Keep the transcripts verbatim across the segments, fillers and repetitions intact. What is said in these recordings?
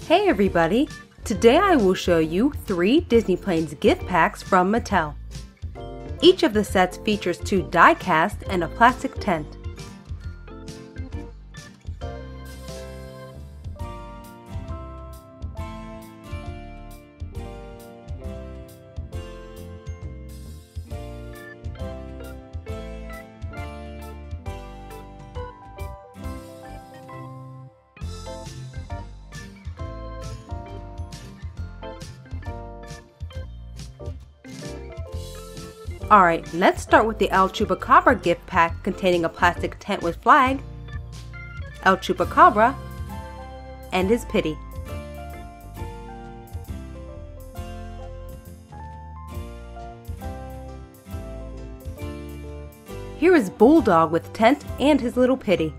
Hey everybody! Today I will show you three Disney Planes gift packs from Mattel. Each of the sets features two die-cast and a plastic tent. Alright, let's start with the El Chupacabra gift pack containing a plastic tent with flag, El Chupacabra, and his Pitty. Here is Bulldog with tent and his little Pitty.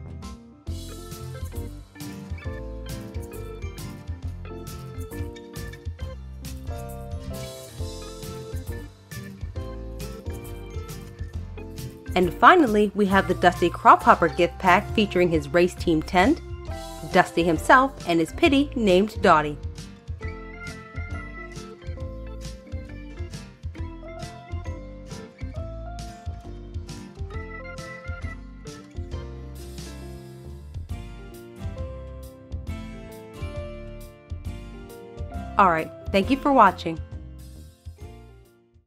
And finally, we have the Dusty Crophopper gift pack featuring his race team tent, Dusty himself, and his Pitty named Dottie. Alright, thank you for watching.